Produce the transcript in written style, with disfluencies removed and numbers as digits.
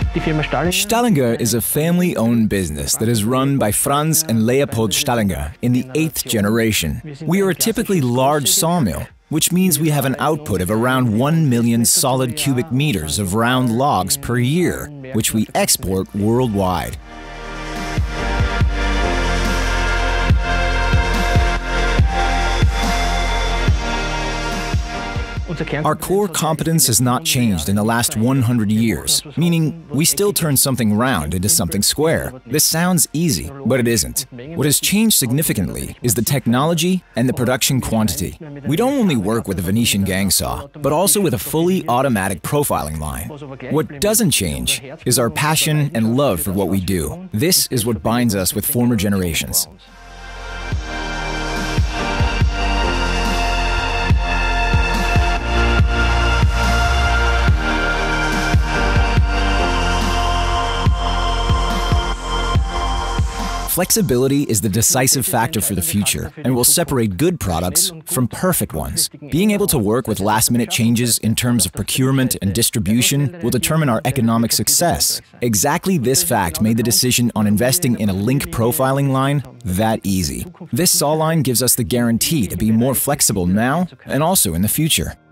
Stallinger is a family-owned business that is run by Franz and Leopold Stallinger in the 8th generation. We are a typically large sawmill, which means we have an output of around 1 million solid cubic meters of round logs per year, which we export worldwide. Our core competence has not changed in the last 100 years, meaning we still turn something round into something square. This sounds easy, but it isn't. What has changed significantly is the technology and the production quantity. We don't only work with a Venetian gang saw, but also with a fully automatic profiling line. What doesn't change is our passion and love for what we do. This is what binds us with former generations. Flexibility is the decisive factor for the future and will separate good products from perfect ones. Being able to work with last-minute changes in terms of procurement and distribution will determine our economic success. Exactly this fact made the decision on investing in a link profiling line that easy. This saw line gives us the guarantee to be more flexible now and also in the future.